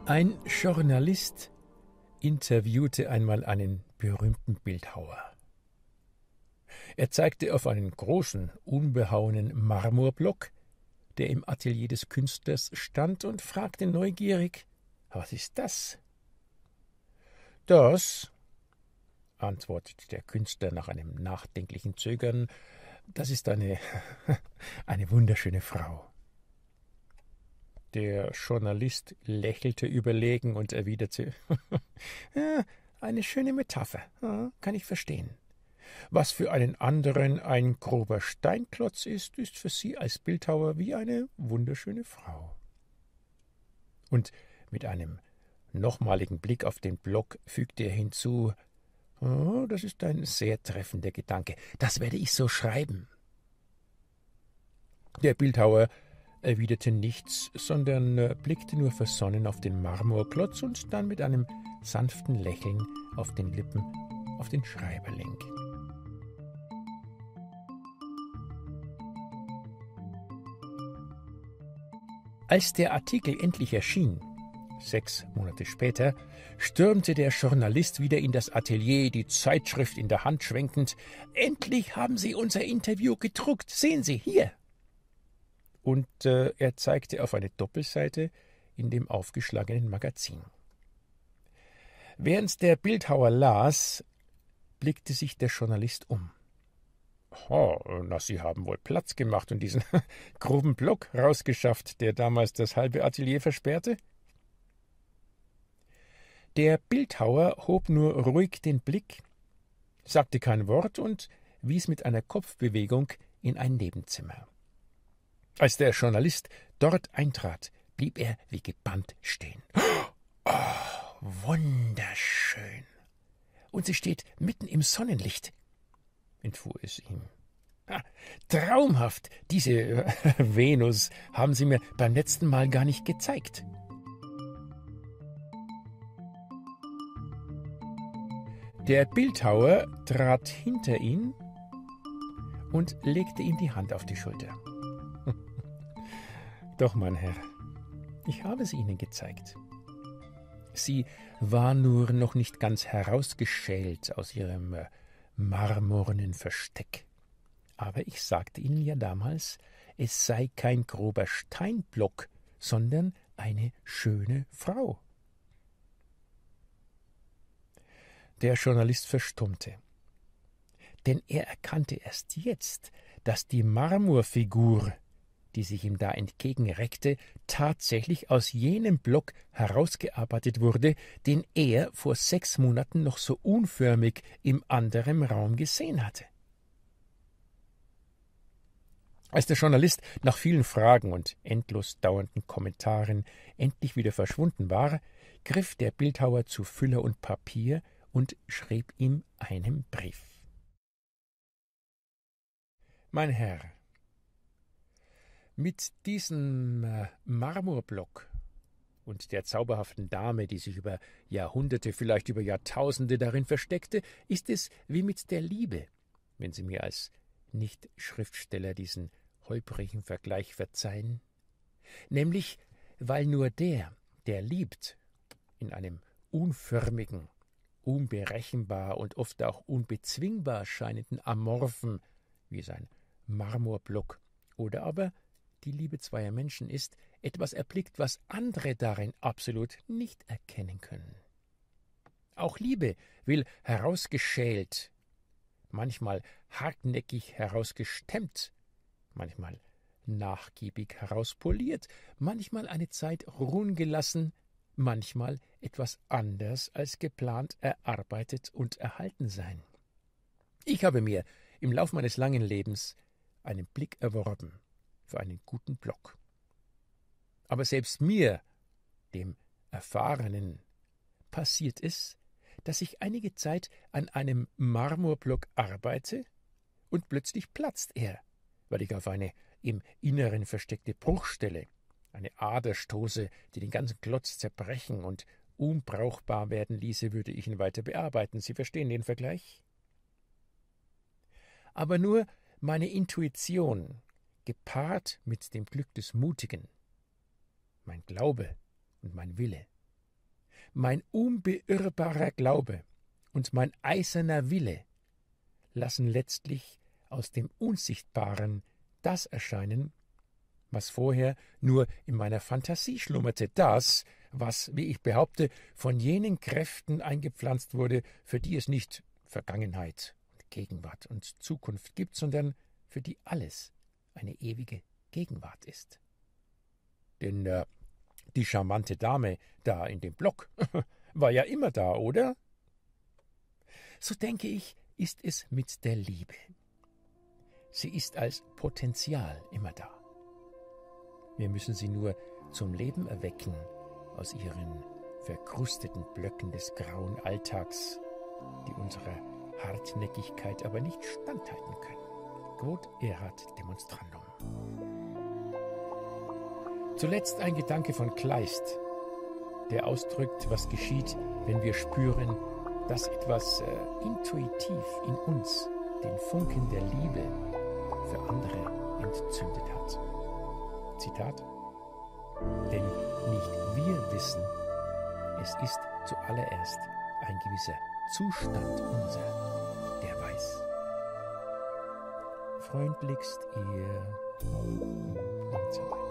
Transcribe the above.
Ein Journalist interviewte einmal einen berühmten Bildhauer. Er zeigte auf einen großen, unbehauenen Marmorblock, der im Atelier des Künstlers stand, und fragte neugierig: »Was ist das?« »Das«, antwortete der Künstler nach einem nachdenklichen Zögern, »das ist eine wunderschöne Frau.« Der Journalist lächelte überlegen und erwiderte: »Ja, eine schöne Metapher, ja, kann ich verstehen. Was für einen anderen ein grober Steinklotz ist, ist für Sie als Bildhauer wie eine wunderschöne Frau.« Und mit einem nochmaligen Blick auf den Block fügte er hinzu: »Oh, das ist ein sehr treffender Gedanke. Das werde ich so schreiben.« Der Bildhauer erwiderte nichts, sondern blickte nur versonnen auf den Marmorklotz und dann mit einem sanften Lächeln auf den Lippen auf den Schreiberling. Als der Artikel endlich erschien, 6 Monate später, stürmte der Journalist wieder in das Atelier, die Zeitschrift in der Hand schwenkend. »Endlich haben Sie unser Interview gedruckt. Sehen Sie, hier!« Und er zeigte auf eine Doppelseite in dem aufgeschlagenen Magazin. Während der Bildhauer las, blickte sich der Journalist um. »Oh, na, Sie haben wohl Platz gemacht und diesen groben Block rausgeschafft, der damals das halbe Atelier versperrte?« Der Bildhauer hob nur ruhig den Blick, sagte kein Wort und wies mit einer Kopfbewegung in ein Nebenzimmer. Als der Journalist dort eintrat, blieb er wie gebannt stehen. »Oh, wunderschön! Und sie steht mitten im Sonnenlicht«, entfuhr es ihm. »Traumhaft! Diese Venus haben Sie mir beim letzten Mal gar nicht gezeigt.« Der Bildhauer trat hinter ihn und legte ihm die Hand auf die Schulter. »Doch, mein Herr, ich habe sie Ihnen gezeigt. Sie war nur noch nicht ganz herausgeschält aus ihrem marmornen Versteck. Aber ich sagte Ihnen ja damals, es sei kein grober Steinblock, sondern eine schöne Frau.« Der Journalist verstummte, denn er erkannte erst jetzt, dass die Marmorfigur, die sich ihm da entgegenreckte, tatsächlich aus jenem Block herausgearbeitet wurde, den er vor 6 Monaten noch so unförmig im anderen Raum gesehen hatte. Als der Journalist nach vielen Fragen und endlos dauernden Kommentaren endlich wieder verschwunden war, griff der Bildhauer zu Füller und Papier und schrieb ihm einen Brief. »Mein Herr, mit diesem Marmorblock und der zauberhaften Dame, die sich über Jahrhunderte, vielleicht über Jahrtausende darin versteckte, ist es wie mit der Liebe, wenn Sie mir als Nicht-Schriftsteller diesen holprigen Vergleich verzeihen. Nämlich, weil nur der liebt, in einem unförmigen, unberechenbar und oft auch unbezwingbar scheinenden Amorphen, wie sein Marmorblock, oder aber die Liebe zweier Menschen ist, etwas erblickt, was andere darin absolut nicht erkennen können. Auch Liebe will herausgeschält, manchmal hartnäckig herausgestemmt, manchmal nachgiebig herauspoliert, manchmal eine Zeit ruhen gelassen, manchmal etwas anders als geplant erarbeitet und erhalten sein. Ich habe mir im Lauf meines langen Lebens einen Blick erworben für einen guten Block. Aber selbst mir, dem Erfahrenen, passiert es, dass ich einige Zeit an einem Marmorblock arbeite und plötzlich platzt er, weil ich auf eine im Inneren versteckte Bruchstelle, eine Ader stoße, die den ganzen Klotz zerbrechen und unbrauchbar werden ließe, würde ich ihn weiter bearbeiten. Sie verstehen den Vergleich? Aber nur meine Intuition, gepaart mit dem Glück des Mutigen, mein Glaube und mein Wille, mein unbeirrbarer Glaube und mein eiserner Wille lassen letztlich aus dem Unsichtbaren das erscheinen, was vorher nur in meiner Fantasie schlummerte, das, was, wie ich behaupte, von jenen Kräften eingepflanzt wurde, für die es nicht Vergangenheit, Gegenwart und Zukunft gibt, sondern für die alles eine ewige Gegenwart ist. Denn die charmante Dame da in dem Block war ja immer da, oder? So denke ich, ist es mit der Liebe. Sie ist als Potenzial immer da. Wir müssen sie nur zum Leben erwecken aus ihren verkrusteten Blöcken des grauen Alltags, die unserer Hartnäckigkeit aber nicht standhalten können. Quod erat demonstrandum. Zuletzt ein Gedanke von Kleist, der ausdrückt, was geschieht, wenn wir spüren, dass etwas intuitiv in uns den Funken der Liebe für andere entzündet hat. Zitat: Denn nicht wir wissen, es ist zuallererst ein gewisser Zustand unser, der weiß. Freundlichst ihr und so weiter.